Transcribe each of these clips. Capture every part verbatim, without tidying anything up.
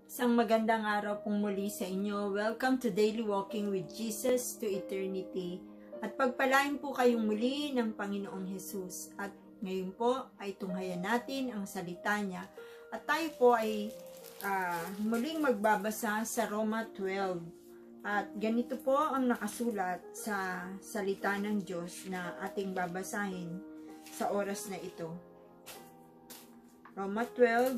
Isang magandang araw pong muli sa inyo. Welcome to Daily Walking with Jesus to Eternity. At pagpalain po kayong muli ng Panginoong Jesus. At ngayon po ay tunghayan natin ang salita niya. At tayo po ay uh, muling magbabasa sa Roma twelve. At ganito po ang nakasulat sa salita ng Diyos na ating babasahin sa oras na ito. Roma twelve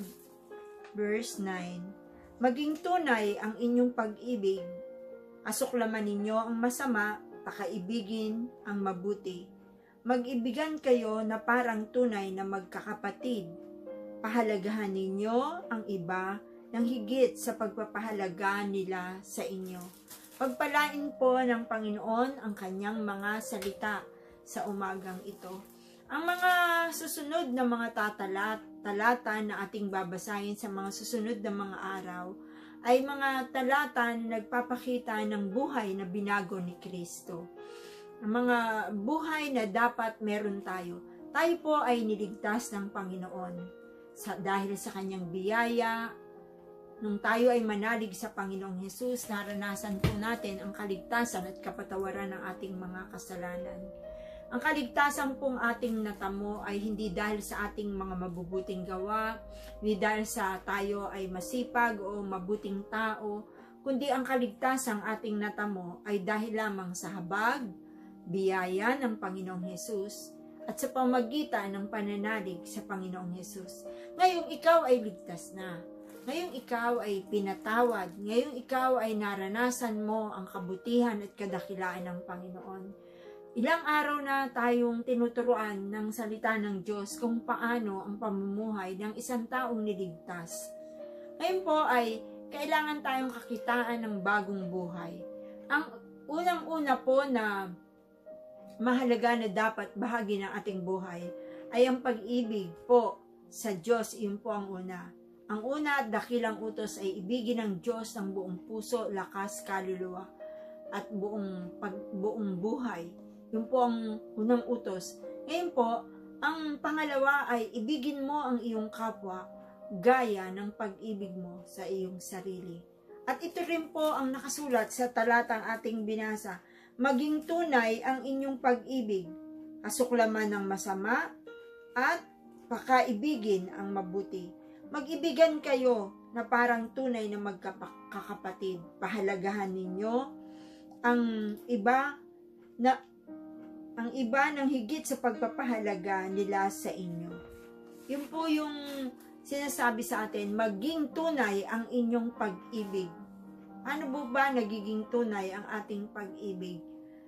verse nine. Maging tunay ang inyong pag-ibig, asuklaman ninyo ang masama, pakaibigin ang mabuti. Mag-ibigan kayo na parang tunay na magkakapatid. Pahalagahan ninyo ang iba ng higit sa pagpapahalaga nila sa inyo. Pagpalain po ng Panginoon ang kanyang mga salita sa umagang ito. Ang mga susunod na mga tatalat, talata na ating babasahin sa mga susunod na mga araw ay mga talata na nagpapakita ng buhay na binago ni Kristo. Ang mga buhay na dapat meron tayo. Tayo po ay niligtas ng Panginoon sa, dahil sa kanyang biyaya. Nung tayo ay manalig sa Panginoong Hesus, naranasan po natin ang kaligtasan at kapatawaran ng ating mga kasalanan. Ang kaligtasan pong ating natamo ay hindi dahil sa ating mga mabubuting gawa, hindi dahil sa tayo ay masipag o mabuting tao, kundi ang kaligtasang ating natamo ay dahil lamang sa habag, biyaya ng Panginoong Hesus at sa pamagitan ng pananalig sa Panginoong Hesus. Ngayong ikaw ay ligtas na. Ngayong ikaw ay pinatawad. Ngayong ikaw ay naranasan mo ang kabutihan at kadakilaan ng Panginoon. Ilang araw na tayong tinuturuan ng salita ng Diyos kung paano ang pamumuhay ng isang taong niligtas. Ngayon po ay kailangan tayong kakitaan ng bagong buhay. Ang unang-una po na mahalaga na dapat bahagi ng ating buhay ay ang pag-ibig po sa Diyos. Iyon po ang una. Ang una at dakilang utos ay ibigin ng Diyos ng buong puso, lakas, kaluluwa at buong, pag, buong buhay. Yun po ang unang utos. Ngayon po, ang pangalawa ay ibigin mo ang iyong kapwa gaya ng pag-ibig mo sa iyong sarili. At ito rin po ang nakasulat sa talatang ating binasa. Maging tunay ang inyong pag-ibig, asuklaman ng masama, at pakaibigin ang mabuti. Mag-ibigan kayo na parang tunay na magkakapatid. Pahalagahan ninyo ang iba na ang iba ng higit sa pagpapahalaga nila sa inyo. Yun po yung sinasabi sa atin, maging tunay ang inyong pag-ibig. Ano po ba nagiging tunay ang ating pag-ibig?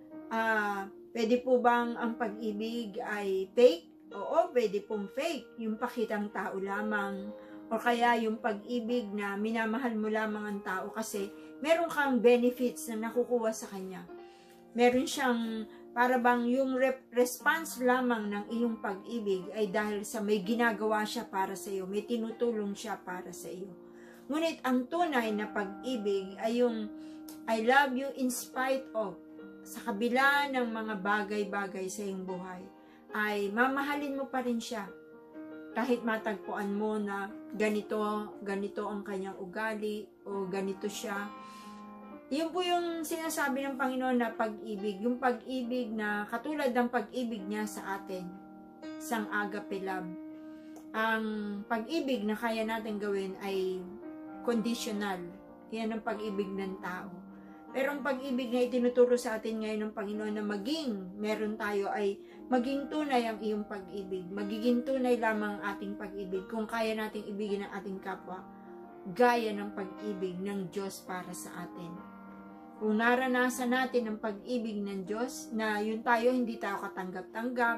Uh, pwede po bang ang pag-ibig ay fake? Oo, pwede pong fake. Yung pakitang tao lamang. O kaya yung pag-ibig na minamahal mo lamang ang tao kasi meron kang benefits na nakukuha sa kanya. Meron siyang para bang yung response lamang ng iyong pag-ibig ay dahil sa may ginagawa siya para sa iyo, may tinutulong siya para sa iyo. Ngunit ang tunay na pag-ibig ay yung I love you in spite of, sa kabila ng mga bagay-bagay sa iyong buhay, ay mamahalin mo pa rin siya. Kahit matagpuan mo na ganito, ganito ang kanyang ugali o ganito siya. Yun po yung sinasabi ng Panginoon na pag-ibig. Yung pag-ibig na katulad ng pag-ibig niya sa atin. Sang agape love. Ang pag-ibig na kaya natin gawin ay conditional. Yan ang pag-ibig ng tao. Pero ang pag-ibig na itinuturo sa atin ngayon ng Panginoon na maging meron tayo ay maging tunay ang iyong pag-ibig. Magiging tunay lamang ang ating pag-ibig kung kaya nating ibigin ang ating kapwa. Gaya ng pag-ibig ng Diyos para sa atin. Kung naranasan natin ang pag-ibig ng Diyos, na yun tayo, hindi tayo katanggap-tanggap,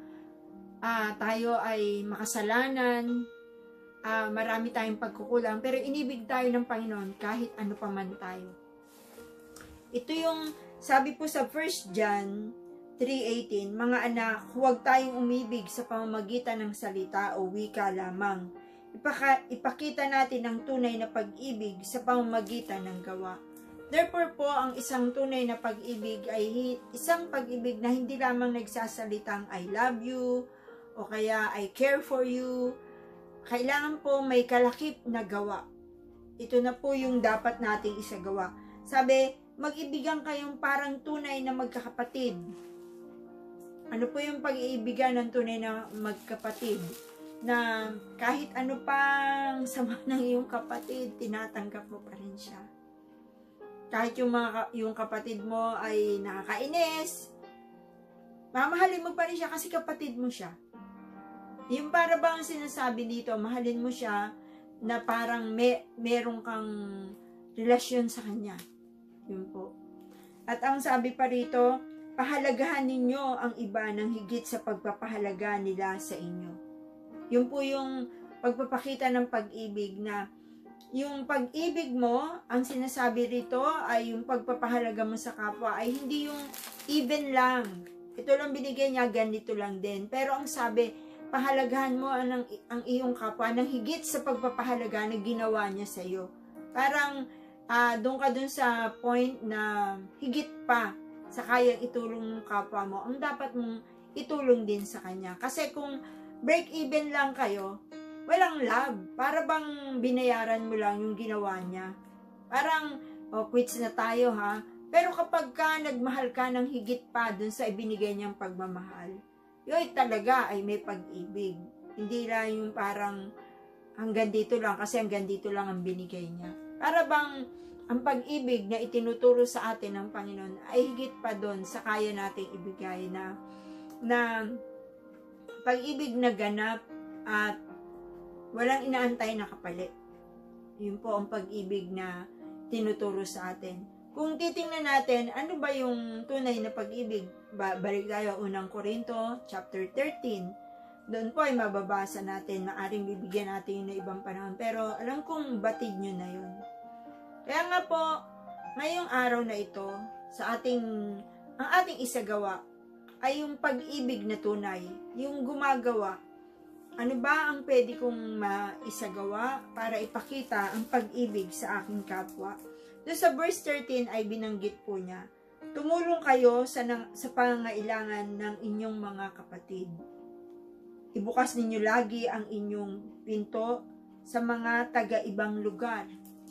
uh, tayo ay makasalanan, uh, marami tayong pagkukulang, pero inibig tayo ng Panginoon kahit ano pa man tayo. Ito yung sabi po sa First John three eighteen, mga anak, huwag tayong umibig sa pamamagitan ng salita o wika lamang. Ipaka, ipakita natin ang tunay na pag-ibig sa pamamagitan ng gawa. Therefore po, ang isang tunay na pag-ibig ay isang pag-ibig na hindi lamang nagsasalitang I love you o kaya I care for you. Kailangan po may kalakip na gawa. ito na po yung dapat nating isagawa. Sabi, mag-ibigan kayong parang tunay na magkakapatid. Ano po yung pag-iibigan ng tunay na magkapatid? Na kahit ano pang sama ng iyong kapatid, tinatanggap mo pa rin siya. Kahit yung, mga, yung kapatid mo ay nakakainis, mamahalin mo pa rin siya kasi kapatid mo siya. Yung para bang sinasabi dito, mahalin mo siya na parang may, meron kang relasyon sa kanya. Yun po. At ang sabi pa rito, pahalagahan ninyo ang iba ng higit sa pagpapahalaga nila sa inyo. Yun po yung pagpapakita ng pag-ibig na yung pag-ibig mo, ang sinasabi rito ay yung pagpapahalaga mo sa kapwa ay hindi yung even lang. Ito lang binigay niya, ganito lang din. Pero ang sabi, pahalagahan mo ang, ang iyong kapwa ng higit sa pagpapahalaga na ginawa niya sa iyo. Parang uh, doon ka doon sa point na higit pa sa kayang itulong ng kapwa mo, ang dapat mong itulong din sa kanya. Kasi kung break even lang kayo, walang love. Para bang binayaran mo lang yung ginawa niya. Parang, oh, quits na tayo ha. Pero kapag ka nagmahal ka ng higit pa dun sa ibinigay niyang pagmamahal, yun talaga ay may pag-ibig. Hindi lang yung parang hanggang dito lang kasi hanggang dito lang ang binigay niya. Para bang ang pag-ibig na itinuturo sa atin ng Panginoon ay higit pa dun sa kaya nating ibigay na na pag-ibig na ganap at walang inaantay na kapalit. Yun po ang pag-ibig na tinuturo sa atin. Kung titingnan natin, ano ba yung tunay na pag-ibig? Balik tayo unang Korinto, chapter thirteen. Doon po ay mababasa natin, maaring bibigyan natin yun na ibang panahon. Pero alam kong batid nyo na yun. Kaya nga po, ngayong araw na ito, sa ating, ang ating isagawa, ay yung pag-ibig na tunay, yung gumagawa. Ano ba ang pwede kong maisagawa para ipakita ang pag-ibig sa aking kapwa? Doon sa verse thirteen ay binanggit po niya, tumulong kayo sa, nang, sa pangangailangan ng inyong mga kapatid. Ibukas ninyo lagi ang inyong pinto sa mga taga-ibang lugar.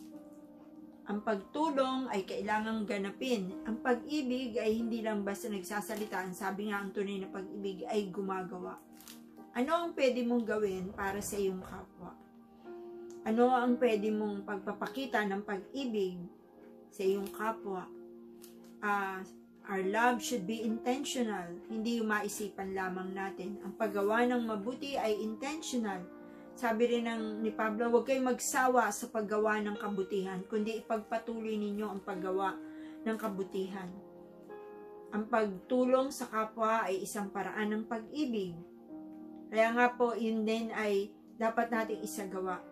Ang pagtulong ay kailangang ganapin. Ang pag-ibig ay hindi lang basta nagsasalita. Ang sabi nga, ang tunay na pag-ibig ay gumagawa. Ano ang pwede mong gawin para sa iyong kapwa? Ano ang pwede mong pagpapakita ng pag-ibig sa iyong kapwa? Uh, our love should be intentional. Hindi yung maisipan lamang natin. Ang paggawa ng mabuti ay intentional. Sabi rin ng ni Pablo, huwag kayong magsawa sa paggawa ng kabutihan, kundi ipagpatuloy ninyo ang paggawa ng kabutihan. Ang pagtulong sa kapwa ay isang paraan ng pag-ibig. Kaya nga po, yun din ay dapat nating isagawa.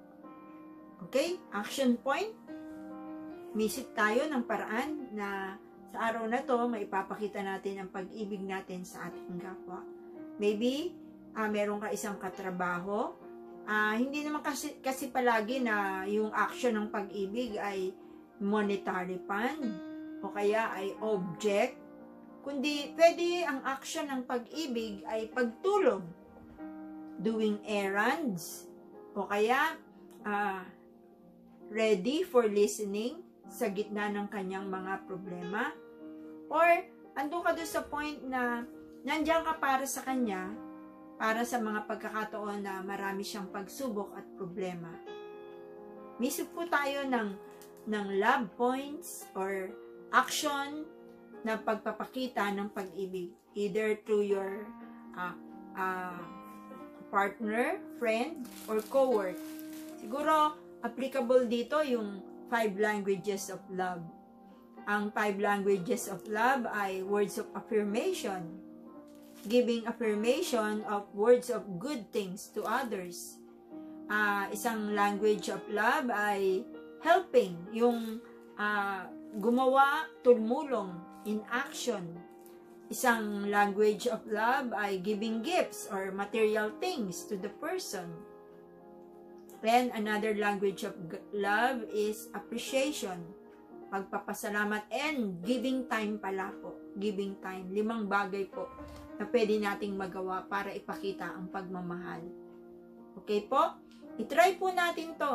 Okay? Action point. Misip tayo ng paraan na sa araw na to, maipapakita natin ang pag-ibig natin sa ating kapwa. Maybe, uh, meron ka isang katrabaho. Uh, hindi naman kasi, kasi palagi na yung action ng pag-ibig ay monetary fund o kaya ay object. Kundi pwede ang action ng pag-ibig ay pagtulong, doing errands, o kaya uh, ready for listening sa gitna ng kanyang mga problema, or ando ka doon sa point na nandiyan ka para sa kanya, para sa mga pagkakataon na marami siyang pagsubok at problema. Misip po tayo ng, ng love points or action na pagpapakita ng pag-ibig, either through your uh, uh, partner, friend, or co-work. Siguro, applicable dito yung five languages of love. Ang five languages of love ay words of affirmation, giving affirmation of words of good things to others. Uh, isang language of love ay helping, yung uh, gumawa, tumulong in action. Isang language of love ay giving gifts or material things to the person. Then, another language of love is appreciation, pagpapasalamat, and giving time pala po. Giving time. Limang bagay po na pwede nating magawa para ipakita ang pagmamahal. Okay po? I-try po natin to.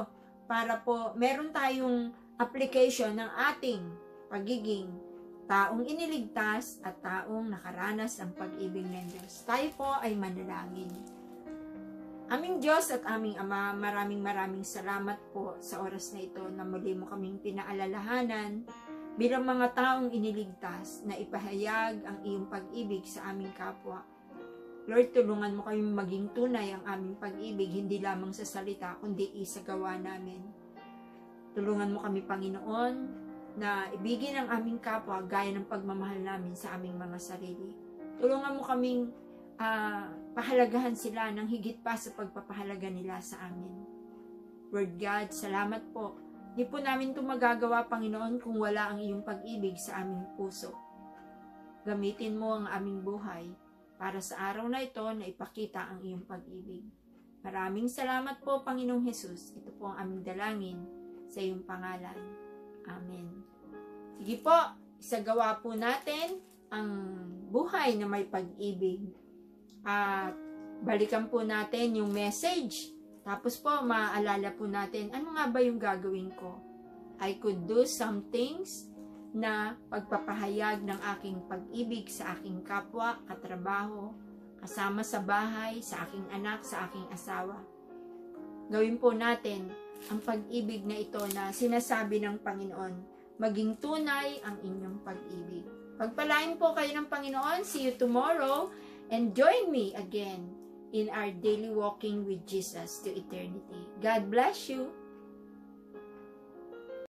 para po meron tayong application ng ating pagiging taong iniligtas at taong nakaranas ng pag-ibig ng Diyos. Tayo po ay manalangin. Aming Diyos at aming Ama, maraming maraming salamat po sa oras na ito na muli mo kaming pinaalalahanan bilang mga taong iniligtas na ipahayag ang iyong pag-ibig sa aming kapwa. Lord, tulungan mo kami maging tunay ang aming pag-ibig, hindi lamang sa salita, kundi isagawa namin. Tulungan mo kami, Panginoon, na ibigin ang aming kapwa gaya ng pagmamahal namin sa aming mga sarili. Tulungan mo kaming uh, pahalagahan sila ng higit pa sa pagpapahalaga nila sa amin. Lord God, salamat po. Di po namin ito magagawa, Panginoon, kung wala ang iyong pag-ibig sa aming puso. Gamitin mo ang aming buhay para sa araw na ito na ipakita ang iyong pag-ibig. Maraming salamat po, Panginoong Hesus. Ito po ang aming dalangin sa iyong pangalan. Amen. Sige po, isagawa po natin ang buhay na may pag-ibig. At balikan po natin yung message. Tapos po, maaalala po natin, ano nga ba yung gagawin ko? I could do some things na pagpapahayag ng aking pag-ibig sa aking kapwa, katrabaho, kasama sa bahay, sa aking anak, sa aking asawa. Gawin po natin ang pag-ibig na ito na sinasabi ng Panginoon, maging tunay ang inyong pag-ibig. Pagpalain po kayo ng Panginoon. See you tomorrow and join me again in our daily walking with Jesus to eternity. God bless you.